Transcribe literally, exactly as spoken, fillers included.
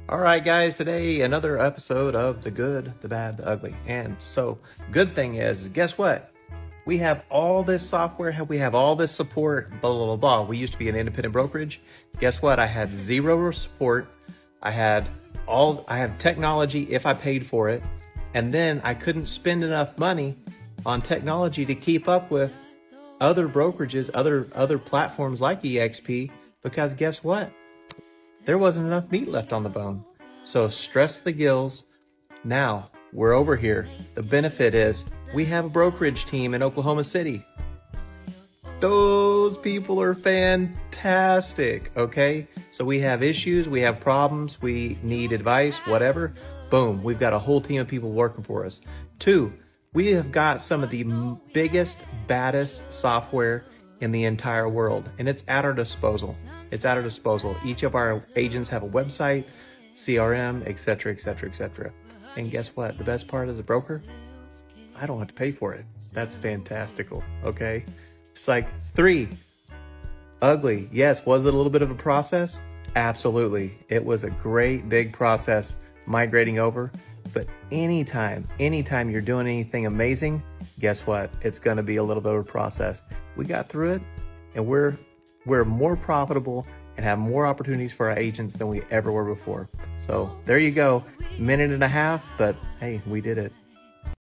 All right, guys, today another episode of The Good, the Bad, the Ugly. And so, good thing is, guess what? We have all this software, we have all this support, blah, blah, blah, blah. We used to be an independent brokerage. Guess what? I had zero support. I had all, I had technology if I paid for it. And then I couldn't spend enough money on technology to keep up with other brokerages, other, other platforms like E X P, because guess what? There wasn't enough meat left on the bone. So stress the gills. Now we're over here. The benefit is we have a brokerage team in Oklahoma City. Those people are fantastic, okay? So we have issues, we have problems, we need advice, whatever. Boom, we've got a whole team of people working for us. Two, we have got some of the biggest, baddest software in the entire world, and it's at our disposal. It's at our disposal. Each of our agents have a website, C R M, et cetera, et cetera, et cetera. And guess what? The best part as a broker, I don't have to pay for it. That's fantastical, okay? It's like three, ugly. Yes, was it a little bit of a process? Absolutely. It was a great big process migrating over. But anytime, anytime you're doing anything amazing, guess what? It's going to be a little bit of a process. We got through it, and we're we're more profitable and have more opportunities for our agents than we ever were before. So there you go. Minute and a half, but hey, we did it.